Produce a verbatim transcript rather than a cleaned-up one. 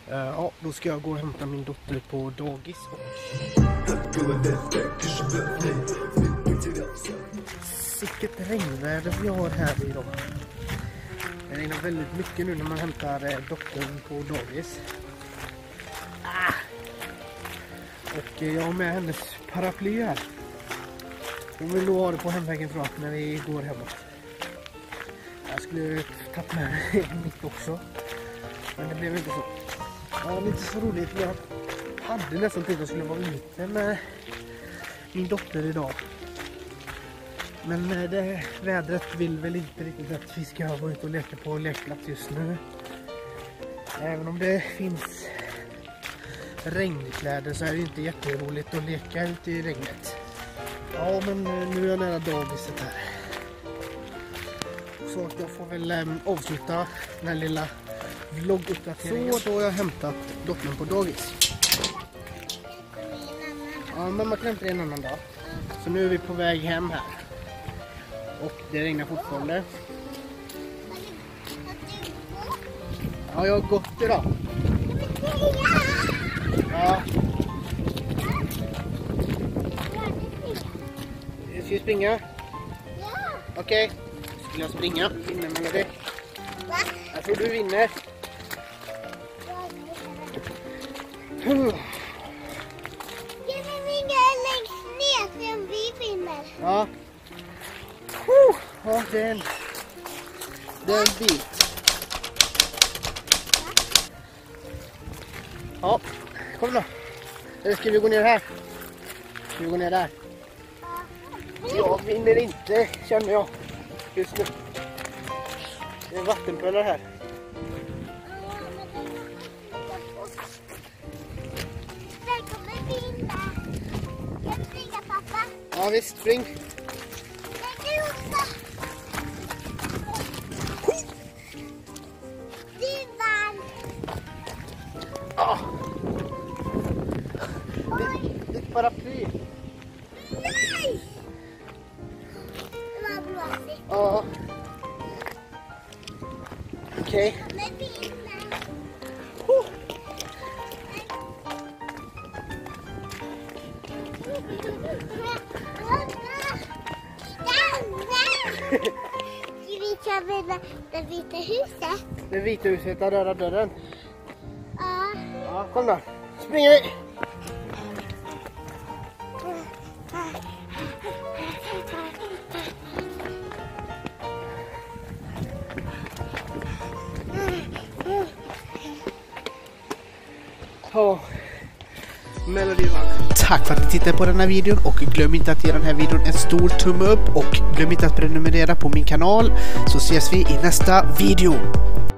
Uh, ja, då ska jag gå och hämta min dotter på dagis. Sicket regnväder vi har här idag. Det regnar väldigt mycket nu när man hämtar eh, dottern på dagis. Ah! Och eh, jag har med hennes paraply här. Hon vill nog ha det på hemvägen fram när vi går hemåt. Jag skulle tagit med mitt också. Men det blev inte så. Ja, det var inte så roligt. Jag hade nästan tid att jag skulle vara ute med min dotter idag. Men det, vädret vill väl inte riktigt att vi ska vara ute och leka på lekplats just nu. Även om det finns regnkläder så är det inte jätteroligt att leka ute i regnet. Ja, men nu är jag nära dagiset här. Så att jag får väl äm, avsluta den här lilla vlogguppdateringen. Så då har jag hämtat dottern på dagis. Ja, mamma kan hämta en annan dag. Så nu är vi på väg hem här. Och det regnar fortfarande. Ja, jag har gått idag. Ja. Ska vi springa? Ja. Okej. Okay. Skulle jag springa? Vinner man det? Va? Jag tror du vinner. Kan vi vinna längst ner för vi vinner? Ja. Ja, det är en, det är en bit. Ja, kom då. Eller ska vi gå ner här? Ska vi gå ner där? Jag vinner inte, känner jag just nu. Det är vattenpölar här. Jag kommer vinna. Jag springer, pappa. Ja, visst, spring. Ah. Ditt, ditt paraply. Nej! Det var blåsigt. Ja. Okej. Okay. Men vinner. Oh. Ska vi köra det vita huset? Det vita huset där röda dörren. Ja. Ja, kom då. Springer vi. Oh. Tack för att ni tittade på den här videon och glöm inte att ge den här videon en stor tumme upp och glöm inte att prenumerera på min kanal så ses vi i nästa video.